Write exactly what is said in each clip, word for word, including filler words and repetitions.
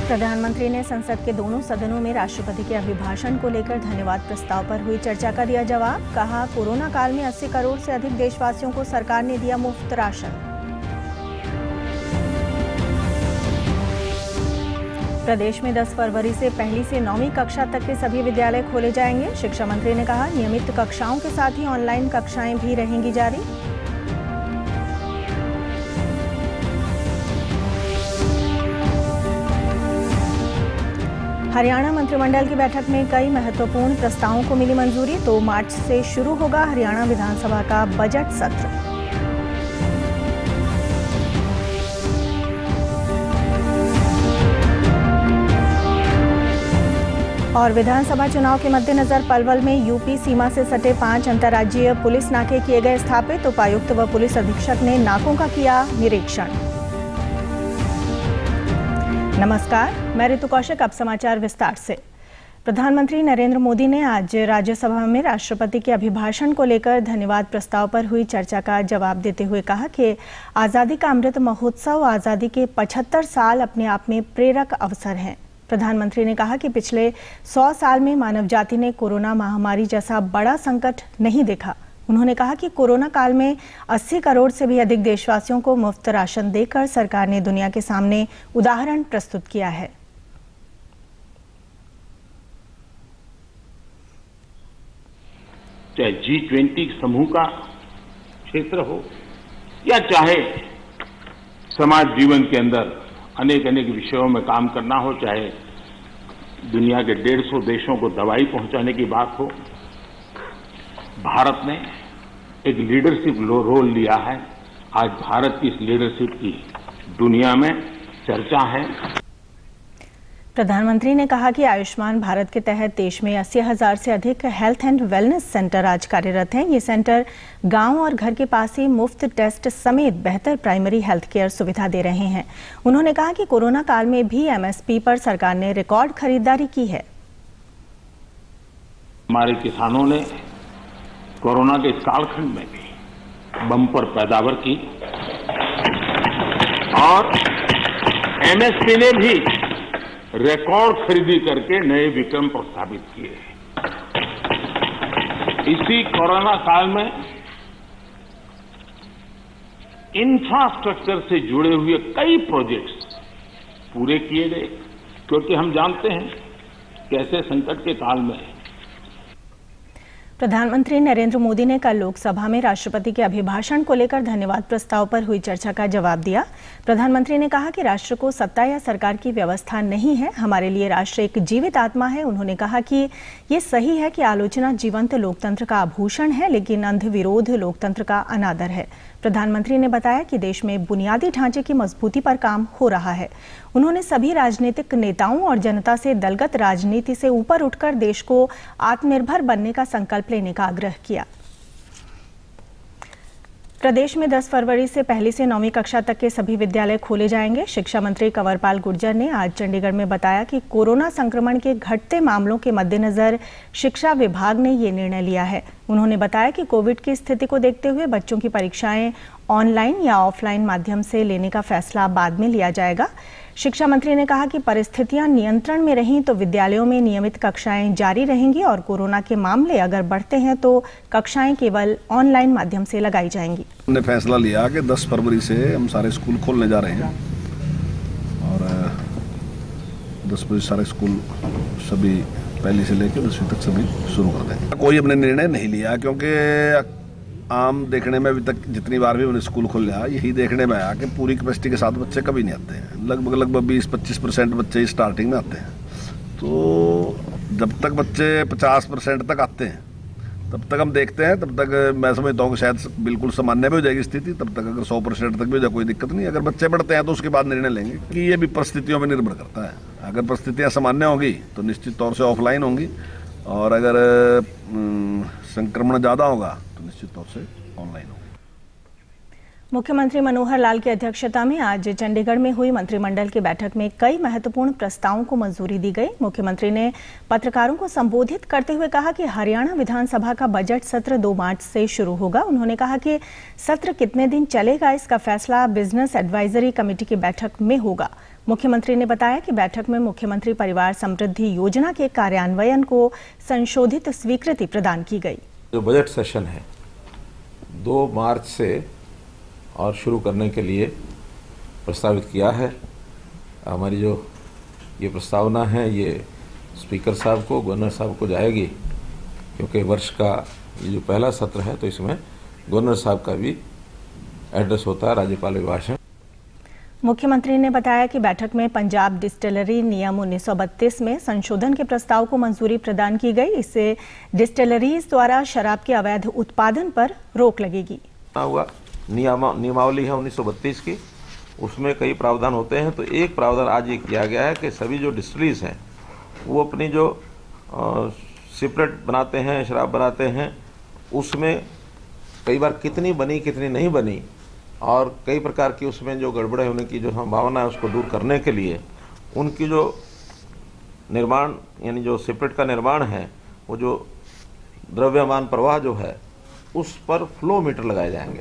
प्रधानमंत्री ने संसद के दोनों सदनों में राष्ट्रपति के अभिभाषण को लेकर धन्यवाद प्रस्ताव पर हुई चर्चा का दिया जवाब। कहा, कोरोना काल में अस्सी करोड़ से अधिक देशवासियों को सरकार ने दिया मुफ्त राशन। प्रदेश में दस फरवरी से पहली से नौवीं कक्षा तक के सभी विद्यालय खोले जाएंगे। शिक्षा मंत्री ने कहा, नियमित कक्षाओं के साथ ही ऑनलाइन कक्षाएं भी रहेंगी जारी। हरियाणा मंत्रिमंडल की बैठक में कई महत्वपूर्ण प्रस्तावों को मिली मंजूरी। दो मार्च से शुरू होगा हरियाणा विधानसभा का बजट सत्र। और विधानसभा चुनाव के मद्देनजर पलवल में यूपी सीमा से सटे पांच अंतर्राज्यीय पुलिस नाके किए गए स्थापित। उपायुक्त व पुलिस अधीक्षक ने नाकों का किया निरीक्षण। नमस्कार, मैं ऋतु कौशिक। अब समाचार विस्तार से। प्रधानमंत्री नरेंद्र मोदी ने आज राज्यसभा में राष्ट्रपति के अभिभाषण को लेकर धन्यवाद प्रस्ताव पर हुई चर्चा का जवाब देते हुए कहा कि आज़ादी का अमृत महोत्सव आज़ादी के पचहत्तर साल अपने आप में प्रेरक अवसर हैं। प्रधानमंत्री ने कहा कि पिछले सौ साल में मानव जाति ने कोरोना महामारी जैसा बड़ा संकट नहीं देखा। उन्होंने कहा कि कोरोना काल में अस्सी करोड़ से भी अधिक देशवासियों को मुफ्त राशन देकर सरकार ने दुनिया के सामने उदाहरण प्रस्तुत किया है। चाहे जी ट्वेंटी समूह का क्षेत्र हो या चाहे समाज जीवन के अंदर अनेक अनेक विषयों में काम करना हो, चाहे दुनिया के डेढ़ सौ देशों को दवाई पहुंचाने की बात हो, भारत ने एक लीडरशिप रोल लिया है। आज भारत की इस लीडरशिप की दुनिया में चर्चा है। प्रधानमंत्री ने कहा कि आयुष्मान भारत के तहत देश में अस्सी हजार से अधिक हेल्थ एंड वेलनेस सेंटर आज कार्यरत हैं। ये सेंटर गांव और घर के पास ही मुफ्त टेस्ट समेत बेहतर प्राइमरी हेल्थ केयर सुविधा दे रहे हैं। उन्होंने कहा कि कोरोना काल में भी एमएसपी पर सरकार ने रिकॉर्ड खरीदारी की है। हमारे किसानों ने कोरोना के इस कालखंड में भी बम्पर पैदावार की और एमएसपी ने भी रिकॉर्ड खरीदी करके नए विक्रम प्रस्थापित किए। इसी कोरोना काल में इंफ्रास्ट्रक्चर से जुड़े हुए कई प्रोजेक्ट्स पूरे किए गए, क्योंकि हम जानते हैं कैसे संकट के काल में प्रधानमंत्री नरेंद्र मोदी ने कल लोकसभा में राष्ट्रपति के अभिभाषण को लेकर धन्यवाद प्रस्ताव पर हुई चर्चा का जवाब दिया। प्रधानमंत्री ने कहा कि राष्ट्र को सत्ता या सरकार की व्यवस्था नहीं है, हमारे लिए राष्ट्र एक जीवित आत्मा है। उन्होंने कहा कि ये सही है कि आलोचना जीवंत लोकतंत्र का आभूषण है, लेकिन अंध विरोध लोकतंत्र का अनादर है। प्रधानमंत्री ने बताया कि देश में बुनियादी ढांचे की मजबूती पर काम हो रहा है। उन्होंने सभी राजनीतिक नेताओं और जनता से दलगत राजनीति से ऊपर उठकर देश को आत्मनिर्भर बनने का संकल्प लेने का आग्रह किया। प्रदेश में दस फरवरी से पहली से नौवीं कक्षा तक के सभी विद्यालय खोले जाएंगे। शिक्षा मंत्री कंवरपाल गुर्जर ने आज चंडीगढ़ में बताया कि कोरोना संक्रमण के घटते मामलों के मद्देनजर शिक्षा विभाग ने ये निर्णय लिया है। उन्होंने बताया कि कोविड की स्थिति को देखते हुए बच्चों की परीक्षाएं ऑनलाइन या ऑफलाइन माध्यम से लेने का फैसला बाद में लिया जाएगा। शिक्षा मंत्री ने कहा कि परिस्थितियां नियंत्रण में रहीं तो विद्यालयों में नियमित कक्षाएं जारी रहेंगी और कोरोना के मामले अगर बढ़ते हैं तो कक्षाएं केवल ऑनलाइन माध्यम से लगाई जाएंगी। हमने फैसला लिया कि दस फरवरी से हम सारे स्कूल खोलने जा रहे हैं और दस बजे सारे स्कूल सभी पहली से लेकर दसवीं तक सभी शुरू कर देंगे। कोई हमने निर्णय नहीं लिया, क्योंकि आम देखने में अभी तक जितनी बार भी उन्हें स्कूल खोल लिया यही देखने में आया कि पूरी कैपेसिटी के साथ बच्चे कभी नहीं आते हैं। लगभग लगभग बीस पच्चीस परसेंट बच्चे स्टार्टिंग में आते हैं। तो जब तक बच्चे पचास परसेंट तक आते हैं तब तक हम देखते हैं, तब तक मैं समझता हूँ कि शायद बिल्कुल सामान्य भी हो जाएगी स्थिति। तब तक अगर सौ परसेंट तक भी हो जाए कोई दिक्कत नहीं। अगर बच्चे बढ़ते हैं तो उसके बाद निर्णय लेंगे कि ये भी परिस्थितियों पर निर्भर करता है। अगर परिस्थितियाँ सामान्य होंगी तो निश्चित तौर से ऑफलाइन होंगी और अगर संक्रमण ज़्यादा होगा तो निश्चित तौर से ऑनलाइन होगा। मुख्यमंत्री मनोहर लाल की अध्यक्षता में आज चंडीगढ़ में हुई मंत्रिमंडल की बैठक में कई महत्वपूर्ण प्रस्तावों को मंजूरी दी गई। मुख्यमंत्री ने पत्रकारों को संबोधित करते हुए कहा कि हरियाणा विधानसभा का बजट सत्र दो मार्च से शुरू होगा। उन्होंने कहा कि सत्र कितने दिन चलेगा इसका फैसला बिजनेस एडवाइजरी कमेटी की बैठक में होगा। मुख्यमंत्री ने बताया कि बैठक में मुख्यमंत्री परिवार समृद्धि योजना के कार्यान्वयन को संशोधित स्वीकृति प्रदान की गई। जो बजट सेशन है दो मार्च से और शुरू करने के लिए प्रस्तावित किया है। हमारी जो ये प्रस्तावना है ये स्पीकर साहब को, गवर्नर साहब को जाएगी, क्योंकि वर्ष का ये जो पहला सत्र है तो इसमें गवर्नर साहब का भी एड्रेस होता है, राज्यपाल अभिभाषण। मुख्यमंत्री ने बताया कि बैठक में पंजाब डिस्टिलरी नियम उन्नीस सौ बत्तीस में संशोधन के प्रस्ताव को मंजूरी प्रदान की गई। इससे डिस्टिलरीज द्वारा शराब के अवैध उत्पादन पर रोक लगेगी। हुआ नियमा नियमावली है उन्नीस सौ बत्तीस की, उसमें कई प्रावधान होते हैं, तो एक प्रावधान आज ये किया गया है कि सभी जो डिस्टिलरीज हैं वो अपनी जो सेपरेट बनाते हैं, शराब बनाते हैं, उसमें कई बार कितनी बनी कितनी नहीं बनी और कई प्रकार की उसमें जो गड़बड़े होने की जो संभावना है उसको दूर करने के लिए उनकी जो निर्माण यानी जो सेपरेट का निर्माण है वो जो द्रव्यमान प्रवाह जो है उस पर फ्लो मीटर लगाए जाएंगे।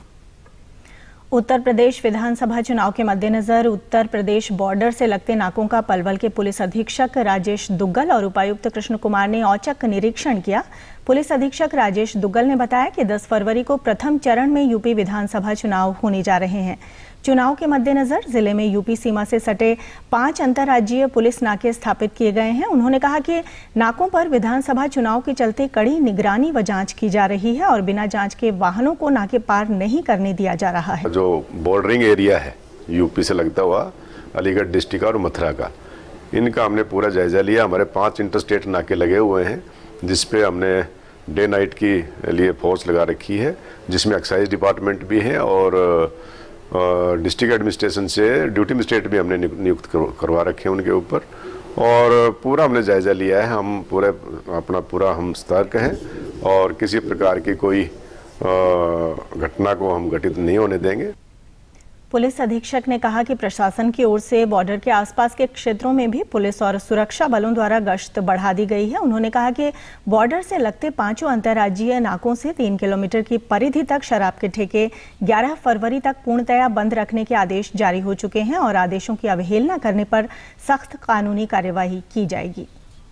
उत्तर प्रदेश विधानसभा चुनाव के मद्देनजर उत्तर प्रदेश बॉर्डर से लगते नाकों का पलवल के पुलिस अधीक्षक राजेश दुग्गल और उपायुक्त कृष्ण कुमार ने औचक निरीक्षण किया। पुलिस अधीक्षक राजेश दुग्गल ने बताया कि दस फरवरी को प्रथम चरण में यूपी विधानसभा चुनाव होने जा रहे हैं। चुनाव के मद्देनजर जिले में यूपी सीमा से सटे पांच अंतर्राज्यीय पुलिस नाके स्थापित किए गए हैं। उन्होंने कहा कि नाकों पर विधानसभा चुनाव के चलते कड़ी निगरानी व जांच की जा रही है और बिना जांच के वाहनों को नाके पार नहीं करने दिया जा रहा है। जो बॉर्डरिंग एरिया है यूपी से लगता हुआ अलीगढ़ डिस्ट्रिक्ट और मथुरा का, इनका हमने पूरा जायजा लिया। हमारे पांच इंटरस्टेट नाके लगे हुए हैं जिसपे हमने डे नाइट की लिए फोर्स लगा रखी है, जिसमें एक्साइज डिपार्टमेंट भी है और डिस्ट्रिक्ट एडमिनिस्ट्रेशन से ड्यूटी मजिस्ट्रेट भी हमने नियुक्त करवा रखे हैं उनके ऊपर, और पूरा हमने जायजा लिया है। हम पूरे अपना पूरा हम सतर्क हैं और किसी प्रकार की कोई घटना को हम घटित नहीं होने देंगे। पुलिस अधीक्षक ने कहा कि प्रशासन की ओर से बॉर्डर के आसपास के क्षेत्रों में भी पुलिस और सुरक्षा बलों द्वारा गश्त बढ़ा दी गई है। उन्होंने कहा कि बॉर्डर से लगते पांचों अंतर्राज्यीय नाकों से तीन किलोमीटर की परिधि तक शराब के ठेके ग्यारह फरवरी तक पूर्णतया बंद रखने के आदेश जारी हो चुके हैं और आदेशों की अवहेलना करने पर सख्त कानूनी कार्यवाही की जाएगी।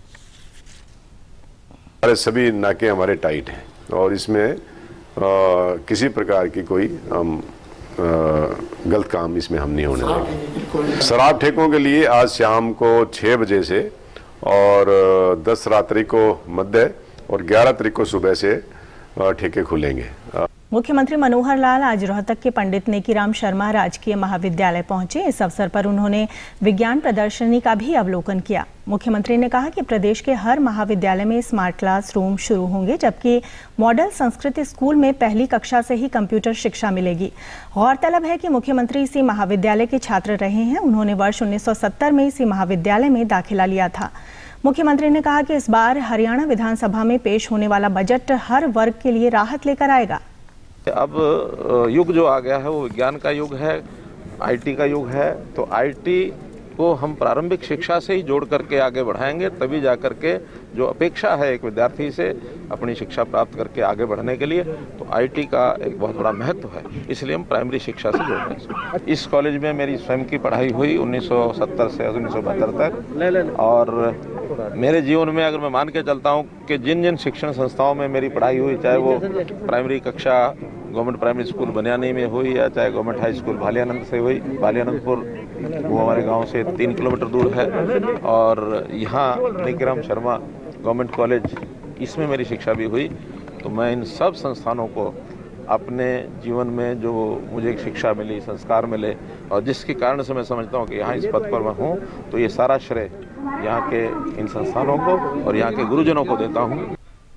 हमारे सभी नाके हमारे टाइट हैं और इसमें आ, किसी प्रकार की कोई हम गलत काम इसमें हम नहीं होने देंगे। शराब ठेकों के लिए आज शाम को छः बजे से और दस रात्रि को मध्य और ग्यारह तारीख को सुबह से ठेके खुलेंगे। मुख्यमंत्री मनोहर लाल आज रोहतक के पंडित नेकीराम शर्मा राजकीय महाविद्यालय पहुंचे। इस अवसर पर उन्होंने विज्ञान प्रदर्शनी का भी अवलोकन किया। मुख्यमंत्री ने कहा कि प्रदेश के हर महाविद्यालय में स्मार्ट क्लासरूम शुरू होंगे, जबकि मॉडल संस्कृत स्कूल में पहली कक्षा से ही कंप्यूटर शिक्षा मिलेगी। गौरतलब है कि मुख्यमंत्री इसी महाविद्यालय के छात्र रहे हैं। उन्होंने वर्ष उन्नीस सौ सत्तर में इसी महाविद्यालय में दाखिला लिया था। मुख्यमंत्री ने कहा कि इस बार हरियाणा विधानसभा में पेश होने वाला बजट हर वर्ग के लिए राहत लेकर आएगा। अब युग जो आ गया है वो विज्ञान का युग है, आईटी का युग है, तो आईटी को हम प्रारंभिक शिक्षा से ही जोड़ करके आगे बढ़ाएंगे, तभी जा करके जो अपेक्षा है एक विद्यार्थी से अपनी शिक्षा प्राप्त करके आगे बढ़ने के लिए, तो आईटी का एक बहुत बड़ा महत्व है, इसलिए हम प्राइमरी शिक्षा से जोड़ रहे हैं। इस कॉलेज में मेरी स्वयं की पढ़ाई हुई उन्नीस सौ सत्तर से उन्नीस सौ बहत्तर तक, और मेरे जीवन में अगर मैं मान के चलता हूँ कि जिन जिन शिक्षण संस्थाओं में मेरी पढ़ाई हुई, चाहे वो प्राइमरी कक्षा गवर्नमेंट प्राइमरी स्कूल बनियानी में हुई या चाहे गवर्नमेंट हाई स्कूल भालियानंद से हुई, भालियानंदपुर वो हमारे गांव से तीन किलोमीटर दूर है, और यहाँ नेकीराम शर्मा गवर्नमेंट कॉलेज इसमें मेरी शिक्षा भी हुई। तो मैं इन सब संस्थानों को अपने जीवन में जो मुझे एक शिक्षा मिली, संस्कार मिले, और जिसके कारण से मैं समझता हूँ कि यहाँ इस पद पर मैं हूँ, तो ये सारा श्रेय यहाँ के इन संस्थानों को और यहाँ के गुरुजनों को देता हूँ।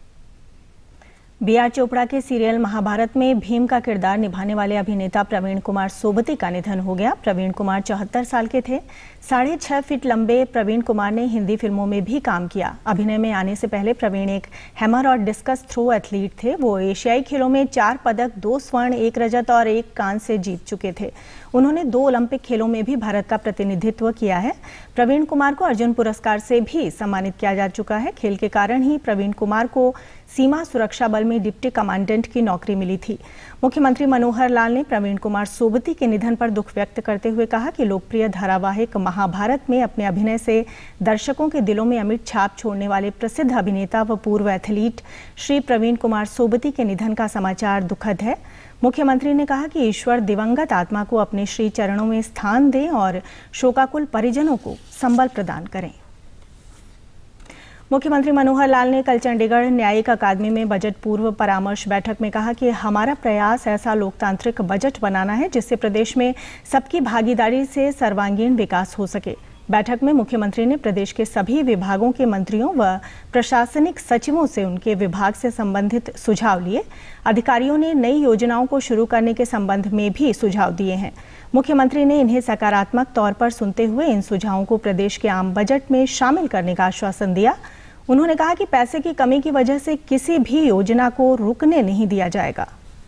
बी आर चोपड़ा के सीरियल महाभारत में भीम का किरदार निभाने वाले अभिनेता प्रवीण कुमार सोबती का निधन हो गया। प्रवीण कुमार चौहत्तर साल के थे। साढ़े छह फीट लंबे प्रवीण कुमार ने हिंदी फिल्मों में भी काम किया। अभिनय में आने से पहले प्रवीण एक हैमर और डिस्कस थ्रो एथलीट थे। वो एशियाई खेलों में चार पदक, दो स्वर्ण, एक रजत और एक कांस्य जीत चुके थे। उन्होंने दो ओलंपिक खेलों में भी भारत का प्रतिनिधित्व किया है। प्रवीण कुमार को अर्जुन पुरस्कार से भी सम्मानित किया जा चुका है। खेल के कारण ही प्रवीण कुमार को सीमा सुरक्षा बल में डिप्टी कमांडेंट की नौकरी मिली थी। मुख्यमंत्री मनोहर लाल ने प्रवीण कुमार सोबती के निधन पर दुख व्यक्त करते हुए कहा कि लोकप्रिय धारावाहिक महाभारत में अपने अभिनय से दर्शकों के दिलों में अमिट छाप छोड़ने वाले प्रसिद्ध अभिनेता व पूर्व एथलीट श्री प्रवीण कुमार सोबती के निधन का समाचार दुखद है। मुख्यमंत्री ने कहा कि ईश्वर दिवंगत आत्मा को अपने श्री चरणों में स्थान दें और शोकाकुल परिजनों को संबल प्रदान करें। मुख्यमंत्री मनोहर लाल ने कल चंडीगढ़ न्यायिक अकादमी में बजट पूर्व परामर्श बैठक में कहा कि हमारा प्रयास ऐसा लोकतांत्रिक बजट बनाना है जिससे प्रदेश में सबकी भागीदारी से सर्वांगीण विकास हो सके। बैठक में मुख्यमंत्री ने प्रदेश के सभी विभागों के मंत्रियों व प्रशासनिक सचिवों से उनके विभाग से संबंधित सुझाव लिए। अधिकारियों ने नई योजनाओं को शुरू करने के संबंध में भी सुझाव दिए हैं। मुख्यमंत्री ने इन्हें सकारात्मक तौर पर सुनते हुए इन सुझावों को प्रदेश के आम बजट में शामिल करने का आश्वासन दिया। उन्होंने कहा कि पैसे की कमी की वजह से किसी भी योजना को रुकने नहीं दिया जाएगा।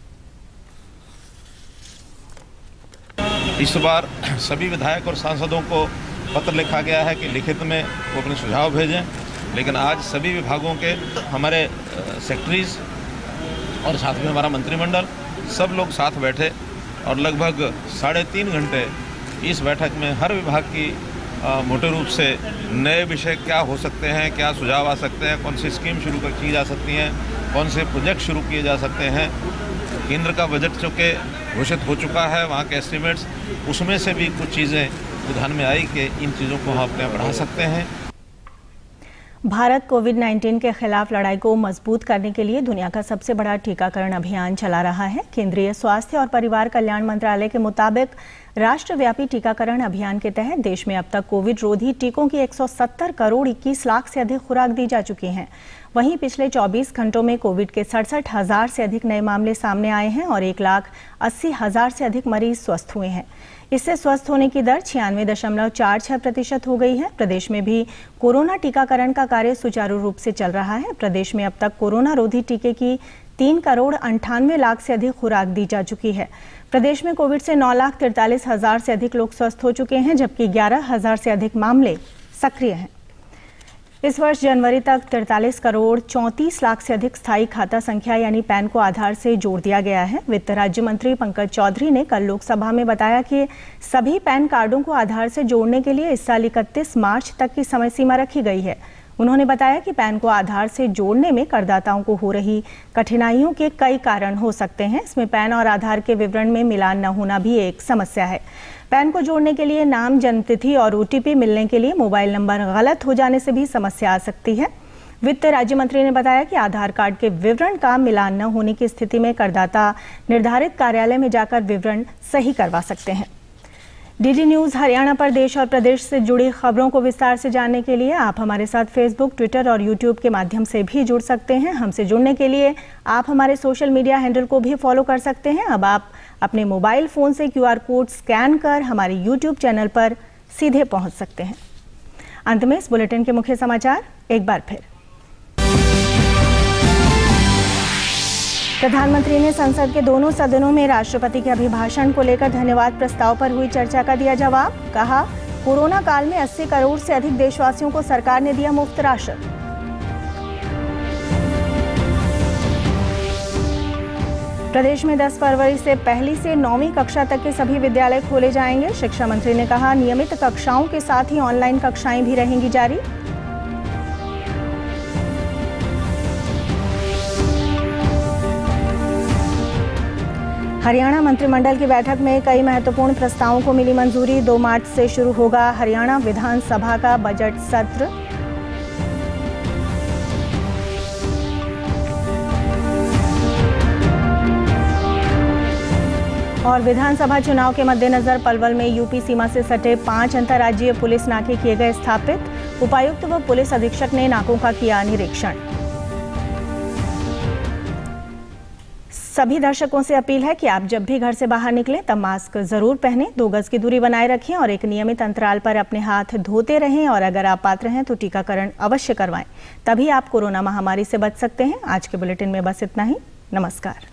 इस बार सभी विधायक और सांसदों को पत्र लिखा गया है कि लिखित में वो अपने सुझाव भेजें, लेकिन आज सभी विभागों के हमारे सेक्रेटरीज और साथ में हमारा मंत्रिमंडल सब लोग साथ बैठे और लगभग साढ़े तीन घंटे इस बैठक में हर विभाग की मोटे रूप से नए विषय क्या हो सकते हैं, क्या सुझाव आ सकते हैं, कौन सी स्कीम शुरू कर की जा सकती हैं, कौन से प्रोजेक्ट शुरू किए जा सकते हैं। केंद्र का बजट चूँकि घोषित हो चुका है, वहाँ के एस्टिमेट्स, उसमें से भी कुछ चीज़ें ध्यान में आई कि इन चीज़ों को हम अपने बढ़ा सकते हैं। भारत कोविड उन्नीस के खिलाफ लड़ाई को मजबूत करने के लिए दुनिया का सबसे बड़ा टीकाकरण अभियान चला रहा है। केंद्रीय स्वास्थ्य और परिवार कल्याण मंत्रालय के मुताबिक राष्ट्रव्यापी टीकाकरण अभियान के तहत देश में अब तक कोविड रोधी टीकों की एक सौ सत्तर करोड़ इक्कीस लाख से अधिक खुराक दी जा चुकी हैं। वहीं पिछले चौबीस घंटों में कोविड के सड़सठ हजार से अधिक नए मामले सामने आए हैं और एक लाख अस्सी हजार से अधिक मरीज स्वस्थ हुए हैं। इससे स्वस्थ होने की दर छियानवे दशमलव चार छह प्रतिशत हो गई है। प्रदेश में भी कोरोना टीकाकरण का कार्य सुचारू रूप से चल रहा है। प्रदेश में अब तक कोरोना रोधी टीके की तीन करोड़ अंठानवे लाख से अधिक खुराक दी जा चुकी है। प्रदेश में कोविड से नौ लाख तिरतालीस हजार से अधिक लोग स्वस्थ हो चुके हैं, जबकि ग्यारह हजार से अधिक मामले सक्रिय हैं। इस वर्ष जनवरी तक तिरतालीस करोड़ चौंतीस लाख से अधिक स्थायी खाता संख्या यानी पैन को आधार से जोड़ दिया गया है। वित्त राज्य मंत्री पंकज चौधरी ने कल लोकसभा में बताया कि सभी पैन कार्डों को आधार से जोड़ने के लिए इस साल इकतीस मार्च तक की समय सीमा रखी गई है। उन्होंने बताया कि पैन को आधार से जोड़ने में करदाताओं को हो रही कठिनाइयों के कई कारण हो सकते हैं। इसमें पैन और आधार के विवरण में मिलान न होना भी एक समस्या है। पैन को जोड़ने के लिए नाम, जन्मतिथि और ओटीपी मिलने के लिए मोबाइल नंबर गलत हो जाने से भी समस्या आ सकती है। वित्त राज्य मंत्री ने बताया कि आधार कार्ड के विवरण का मिलान न होने की स्थिति में करदाता निर्धारित कार्यालय में जाकर विवरण सही करवा सकते हैं। डीडी न्यूज़ हरियाणा पर देश और प्रदेश से जुड़ी खबरों को विस्तार से जानने के लिए आप हमारे साथ फेसबुक, ट्विटर और यूट्यूब के माध्यम से भी जुड़ सकते हैं। हमसे जुड़ने के लिए आप हमारे सोशल मीडिया हैंडल को भी फॉलो कर सकते हैं। अब आप अपने मोबाइल फ़ोन से क्यूआर कोड स्कैन कर हमारे यूट्यूब चैनल पर सीधे पहुंच सकते हैं। अंत में इस बुलेटिन के मुख्य समाचार एक बार फिर। प्रधानमंत्री ने संसद के दोनों सदनों में राष्ट्रपति के अभिभाषण को लेकर धन्यवाद प्रस्ताव पर हुई चर्चा का दिया जवाब। कहा, कोरोना काल में अस्सी करोड़ से अधिक देशवासियों को सरकार ने दिया मुफ्त राशन। प्रदेश में दस फरवरी से पहली से नौवीं कक्षा तक के सभी विद्यालय खोले जाएंगे। शिक्षा मंत्री ने कहा, नियमित कक्षाओं के साथ ही ऑनलाइन कक्षाएं भी रहेंगी जारी। हरियाणा मंत्रिमंडल की बैठक में कई महत्वपूर्ण प्रस्तावों को मिली मंजूरी। दो मार्च से शुरू होगा हरियाणा विधानसभा का बजट सत्र। और विधानसभा चुनाव के मद्देनजर पलवल में यूपी सीमा से सटे पांच अंतर्राज्यीय पुलिस नाके किए गए स्थापित। उपायुक्त व पुलिस अधीक्षक ने नाकों का किया निरीक्षण। सभी दर्शकों से अपील है कि आप जब भी घर से बाहर निकलें तब मास्क जरूर पहनें, दो गज की दूरी बनाए रखें और एक नियमित अंतराल पर अपने हाथ धोते रहें। और अगर आप पात्र हैं तो टीकाकरण अवश्य करवाएं, तभी आप कोरोना महामारी से बच सकते हैं। आज के बुलेटिन में बस इतना ही। नमस्कार।